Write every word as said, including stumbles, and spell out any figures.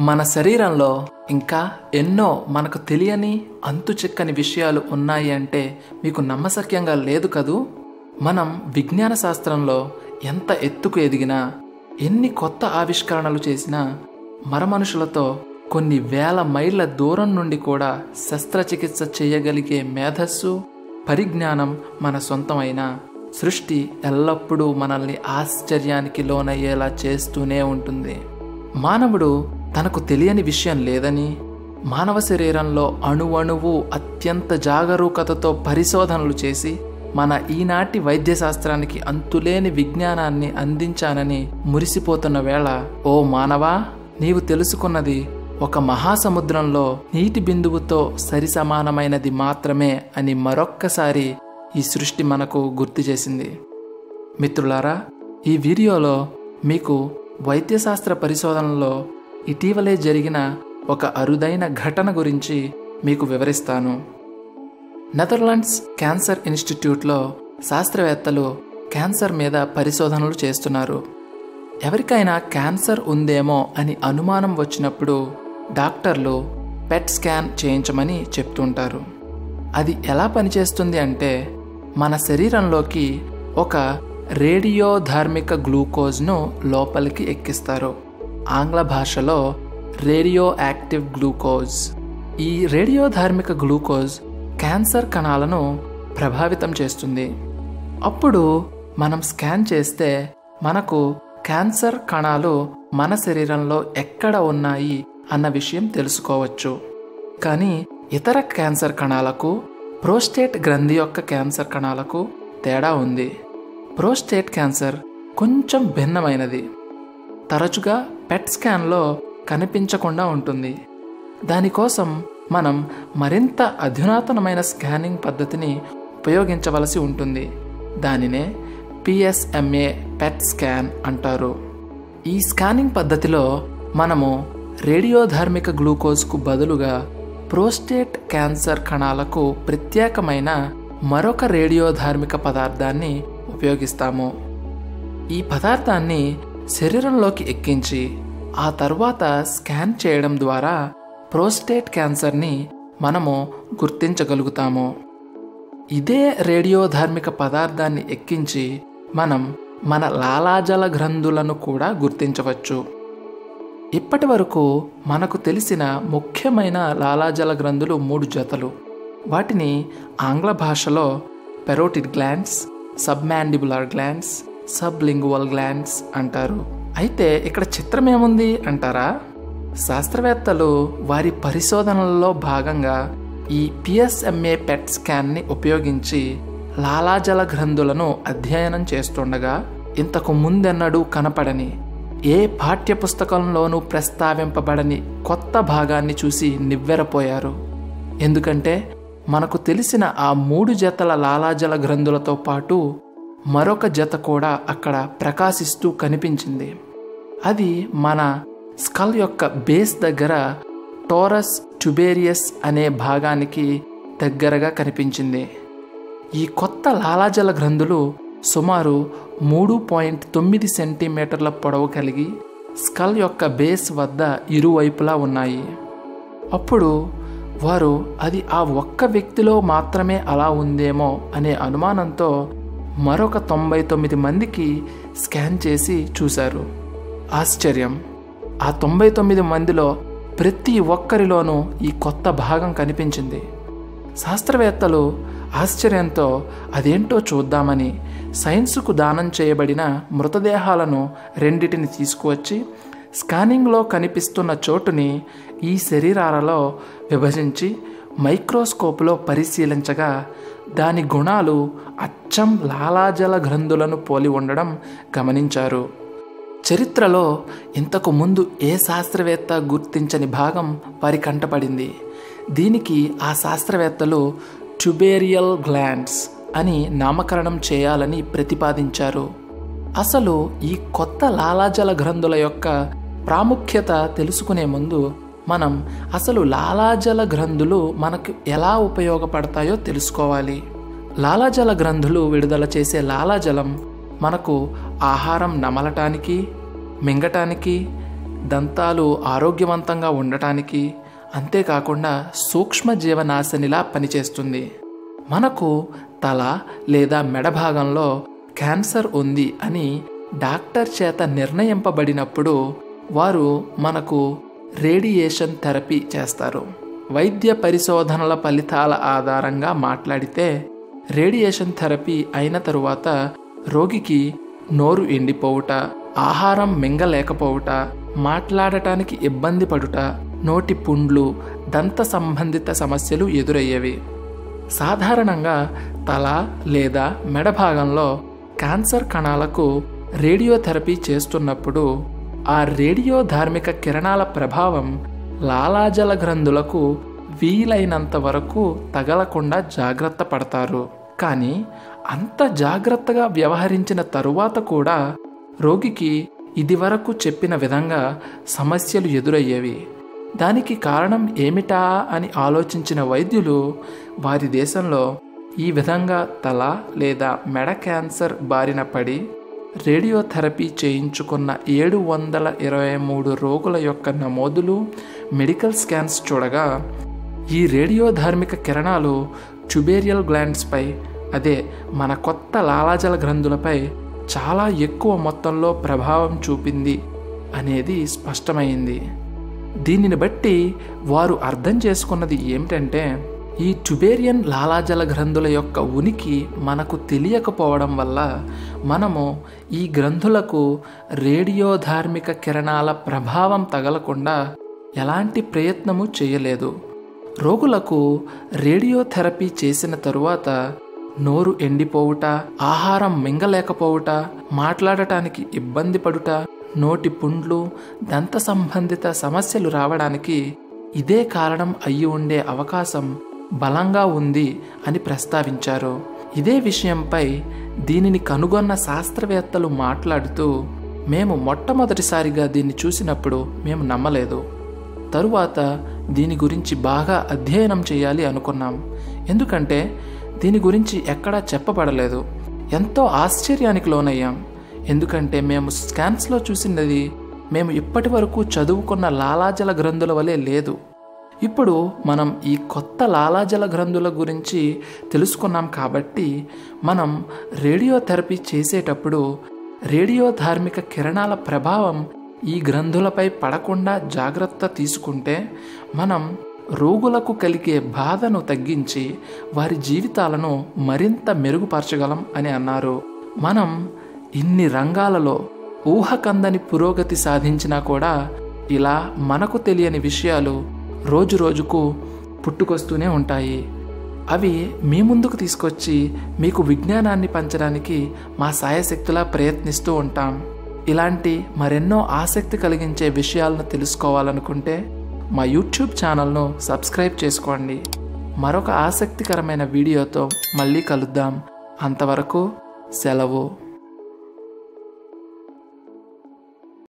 మన శరీరంలో ఇంకా ఎన్నో మనకు తెలియని అంతుచిక్కని విషయాలు ఉన్నాయి అంటే మీకు నమ్మశక్యంగా లేదు కదూ. మనం విజ్ఞాన శాస్త్రంలో ఎంత ఎత్తుకు ఎదిగినా, ఎన్ని కొత్త ఆవిష్కరణలు చేసినా, మరమనుషులతో కొన్ని వేల మైళ్ళ దూరం నుండి కూడా శస్త్రచికిత్స చేయగలిగే మేధస్సు, పరిజ్ఞానం మన సొంతమైన సృష్టి ఎల్లప్పుడూ మనల్ని ఆశ్చర్యానికి లోనయ్యేలా చేస్తూనే ఉంటుంది. మానవుడు తనకు తెలియని విషయం లేదని, మానవ శరీరంలో అణువణువు అత్యంత జాగరూకతతో పరిశోధనలు చేసి మన ఈనాటి వైద్యశాస్త్రానికి అంతులేని విజ్ఞానాన్ని అందించానని మురిసిపోతున్న వేళ, ఓ మానవా, నీవు తెలుసుకున్నది ఒక మహాసముద్రంలో నీటి బిందువుతో సరిసమానమైనది మాత్రమే అని మరొక్కసారి ఈ సృష్టి మనకు గుర్తు చేసింది. మిత్రులారా, ఈ వీడియోలో మీకు వైద్యశాస్త్ర పరిశోధనలో ఇటీవలే జరిగిన ఒక అరుదైన ఘటన గురించి మీకు వివరిస్తాను. నెదర్లాండ్స్ క్యాన్సర్ ఇన్స్టిట్యూట్లో శాస్త్రవేత్తలు క్యాన్సర్ మీద పరిశోధనలు చేస్తున్నారు. ఎవరికైనా క్యాన్సర్ ఉందేమో అని అనుమానం వచ్చినప్పుడు డాక్టర్లు పెట్ స్కాన్ చేయించమని చెప్తుంటారు. అది ఎలా పనిచేస్తుంది అంటే, మన శరీరంలోకి ఒక రేడియోధార్మిక గ్లూకోజ్ను లోపలికి ఎక్కిస్తారు. ఆంగ్ల భాషలో రేడియో యాక్టివ్ గ్లూకోజ్. ఈ రేడియోధార్మిక గ్లూకోజ్ క్యాన్సర్ కణాలను ప్రభావితం చేస్తుంది. అప్పుడు మనం స్కాన్ చేస్తే మనకు క్యాన్సర్ కణాలు మన శరీరంలో ఎక్కడ ఉన్నాయి అన్న విషయం తెలుసుకోవచ్చు. కానీ ఇతర క్యాన్సర్ కణాలకు, ప్రోస్టేట్ గ్రంథి యొక్క క్యాన్సర్ కణాలకు తేడా ఉంది. ప్రోస్టేట్ క్యాన్సర్ కొంచెం భిన్నమైనది. తరచుగా పెట్ స్కాన్లో కనిపించకుండా ఉంటుంది. దానికోసం మనం మరింత అధునాతనమైన స్కానింగ్ పద్ధతిని ఉపయోగించవలసి ఉంటుంది. దానినే పిఎస్ఎంఏ పెట్ స్కాన్ అంటారు. ఈ స్కానింగ్ పద్ధతిలో మనము రేడియోధార్మిక గ్లూకోజ్కు బదులుగా ప్రోస్టేట్ క్యాన్సర్ కణాలకు ప్రత్యేకమైన మరొక రేడియోధార్మిక పదార్థాన్ని ఉపయోగిస్తాము. ఈ పదార్థాన్ని శరీరంలోకి ఎక్కించి ఆ తర్వాత స్కాన్ చేయడం ద్వారా ప్రోస్టేట్ క్యాన్సర్ని మనము గుర్తించగలుగుతాము. ఇదే రేడియోధార్మిక పదార్థాన్ని ఎక్కించి మనం మన లాలాజల గ్రంథులను కూడా గుర్తించవచ్చు. ఇప్పటి వరకు మనకు తెలిసిన ముఖ్యమైన లాలాజల గ్రంథులు మూడు జతలు. వాటిని ఆంగ్ల భాషలో parotid glands, submandibular glands, sublingual glands అంటారు. అయితే ఇక్కడ చిత్రం ఏముంది అంటారా? శాస్త్రవేత్తలు వారి పరిశోధనలలో భాగంగా ఈ పిఎస్ఎంఏ పెట్ స్కాన్ని ఉపయోగించి లాలాజల గ్రంథులను అధ్యయనం చేస్తుండగా ఇంతకు ముందెన్నడూ కనపడని, ఏ పాఠ్యపుస్తకంలోనూ ప్రస్తావింపబడని కొత్త భాగాన్ని చూసి నివ్వెరపోయారు. ఎందుకంటే మనకు తెలిసిన ఆ మూడు జతల లాలాజల గ్రంథులతో పాటు మరొక జత కూడా అక్కడ ప్రకాశిస్తూ కనిపించింది. అది మన స్కల్ యొక్క బేస్ దగ్గర టోరస్ ట్యూబేరియస్ అనే భాగానికి దగ్గరగా కనిపించింది. ఈ కొత్త లాలాజల గ్రంథులు సుమారు మూడు పాయింట్ తొమ్మిది సెంటీమీటర్ల పొడవు కలిగి స్కల్ యొక్క బేస్ వద్ద ఇరువైపులా ఉన్నాయి. అప్పుడు వారు అది ఆ ఒక్క వ్యక్తిలో మాత్రమే అలా ఉందేమో అనే అనుమానంతో మరొక తొంభై తొమ్మిది మందికి స్కాన్ చేసి చూశారు. ఆశ్చర్యం! ఆ తొంభై తొమ్మిది మందిలో ప్రతి ఒక్కరిలోనూ ఈ కొత్త భాగం కనిపించింది. శాస్త్రవేత్తలు ఆశ్చర్యంతో అదేంటో చూద్దామని సైన్సుకు దానం చేయబడిన మృతదేహాలను రెండిటిని తీసుకువచ్చి స్కానింగ్లో కనిపిస్తున్న చోటుని ఈ శరీరాలలో విభజించి మైక్రోస్కోపులో పరిశీలించగా దాని గుణాలు అచ్చం లాలాజల గ్రంథులను పోలి ఉండడం గమనించారు. చరిత్రలో ఇంతకు ముందు ఏ శాస్త్రవేత్త గుర్తించని భాగం వారి కంటపడింది. దీనికి ఆ శాస్త్రవేత్తలు ట్యూబేరియల్ గ్లాండ్స్ అని నామకరణం చేయాలని ప్రతిపాదించారు. అసలు ఈ కొత్త లాలాజల గ్రంథుల యొక్క ప్రాముఖ్యత తెలుసుకునే ముందు మనం అసలు లాలాజల గ్రంథులు మనకు ఎలా ఉపయోగపడతాయో తెలుసుకోవాలి. లాలాజల గ్రంథులు విడుదల చేసే లాలాజలం మనకు ఆహారం నమలటానికి, మింగటానికి, దంతాలు ఆరోగ్యవంతంగా ఉండటానికి, అంతేకాకుండా సూక్ష్మ జీవనాశనిలా పనిచేస్తుంది. మనకు తల లేదా మెడ భాగంలో క్యాన్సర్ ఉంది అని డాక్టర్ చేత నిర్ణయింపబడినప్పుడు వారు మనకు రేడియేషన్ థెరపీ చేస్తారు. వైద్య పరిశోధనల ఫలితాల ఆధారంగా మాట్లాడితే రేడియేషన్ థెరపీ అయిన తరువాత రోగికి నోరు ఎండిపోవుట, ఆహారం మింగలేకపోవుట, మాట్లాడటానికి ఇబ్బంది పడుట, నోటి పుండ్లు, దంత సంబంధిత సమస్యలు ఎదురయ్యేవి. సాధారణంగా తల లేదా మెడ భాగంలో క్యాన్సర్ కణాలకు రేడియోథెరపీ చేస్తున్నప్పుడు ఆ రేడియో ధార్మిక కిరణాల ప్రభావం లాలాజల గ్రంథులకు వీలైనంత వరకు తగలకుండా జాగ్రత్త పడతారు. కానీ అంత జాగ్రత్తగా వ్యవహరించిన తరువాత కూడా రోగికి ఇదివరకు చెప్పిన విధంగా సమస్యలు ఎదురయ్యేవి. దానికి కారణం ఏమిటా అని ఆలోచించిన వైద్యులు వారి దేశంలో ఈ విధంగా తల లేదా మెడ క్యాన్సర్ బారిన పడి రేడియోథెరపీ చేయించుకున్న ఏడు వందల ఇరవై మూడు రోగుల యొక్క నమోదులు, మెడికల్ స్కాన్స్ చూడగా ఈ రేడియో ధార్మిక కిరణాలు ట్యూబేరియల్ గ్లాండ్స్పై, అదే మన కొత్త లాలాజల గ్రంథులపై చాలా ఎక్కువ మొత్తంలో ప్రభావం చూపింది అనేది స్పష్టమైంది. దీనిని బట్టి వారు అర్థం చేసుకున్నది ఏమిటంటే ఈ ట్యూబేరియన్ లాలాజల గ్రంథుల యొక్క ఉనికి మనకు తెలియకపోవడం వల్ల మనము ఈ గ్రంథులకు రేడియోధార్మిక కిరణాల ప్రభావం తగలకుండా ఎలాంటి ప్రయత్నము చేయలేదు. రోగులకు రేడియోథెరపీ చేసిన తరువాత నోరు ఎండిపోవుట, ఆహారం మింగలేకపోవుట, మాట్లాడటానికి ఇబ్బంది పడుట, నోటి పుండ్లు, దంత సంబంధిత సమస్యలు రావడానికి ఇదే కారణం అయ్యి ఉండే అవకాశం బలంగా ఉంది అని ప్రస్తావించారు. ఇదే విషయంపై దీనిని కనుగొన్న శాస్త్రవేత్తలు మాట్లాడుతూ, మేము మొట్టమొదటిసారిగా దీన్ని చూసినప్పుడు మేము నమ్మలేదు. తరువాత దీని గురించి బాగా అధ్యయనం చేయాలి అనుకున్నాం. ఎందుకంటే దీని గురించి ఎక్కడా చెప్పబడలేదు. ఎంతో ఆశ్చర్యానికి లోనయ్యాం. ఎందుకంటే మేము స్కాన్స్లో చూసినది మేము ఇప్పటి వరకు చదువుకున్న లాలాజల గ్రంథుల వలె లేదు. ఇప్పుడు మనం ఈ కొత్త లాలాజల గ్రంథుల గురించి తెలుసుకున్నాం కాబట్టి మనం రేడియోథెరపీ చేసేటప్పుడు రేడియోధార్మిక కిరణాల ప్రభావం ఈ గ్రంథులపై పడకుండా జాగ్రత్త తీసుకుంటే మనం రోగులకు కలిగే బాధను తగ్గించి వారి జీవితాలను మరింత మెరుగుపరచగలం అని అన్నారు. మనం ఇన్ని రంగాలలో ఊహకందని పురోగతి సాధించినా కూడా ఇలా మనకు తెలియని విషయాలు రోజు రోజుకు పుట్టుకొస్తూనే ఉంటాయి. అవి మీ ముందుకు తీసుకొచ్చి మీకు విజ్ఞానాన్ని పంచడానికి మా సాయశక్తులా ప్రయత్నిస్తూ ఉంటాం. ఇలాంటి మరెన్నో ఆసక్తి కలిగించే విషయాలను తెలుసుకోవాలనుకుంటే మా యూట్యూబ్ ఛానల్ను సబ్స్క్రైబ్ చేసుకోండి. మరొక ఆసక్తికరమైన వీడియోతో మళ్ళీ కలుద్దాం. అంతవరకు సెలవు.